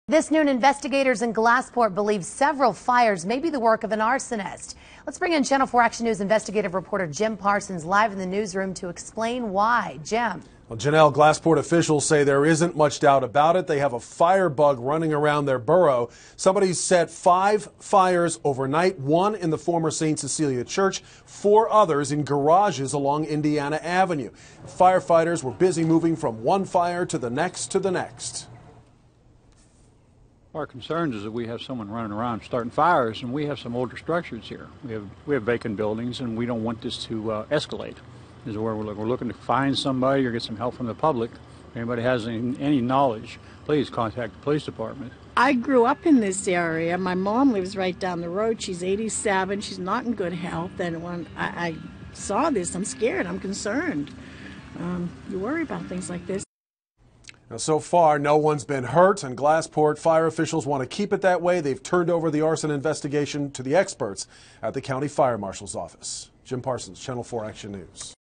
This noon, investigators in Glassport believe several fires may be the work of an arsonist. Let's bring in Channel 4 Action News investigative reporter Jim Parsons live in the newsroom to explain why. Jim. Well, Janelle, Glassport officials say there isn't much doubt about it. They have a fire bug running around their borough. Somebody set 5 fires overnight, 1 in the former St. Cecilia Church, 4 others in garages along Indiana Avenue. Firefighters were busy moving from one fire to the next to the next. Our concern is that we have someone running around starting fires, and we have some older structures here. We have vacant buildings, and we don't want this to escalate. This is where we're looking to find somebody or get some help from the public. If anybody has any knowledge, please contact the police department. I grew up in this area. My mom lives right down the road. She's 87. She's not in good health. And when I saw this, I'm scared. I'm concerned. You worry about things like this. Now, so far, no one's been hurt, and Glassport fire officials want to keep it that way. They've turned over the arson investigation to the experts at the county fire marshal's office. Jim Parsons, Channel 4 Action News.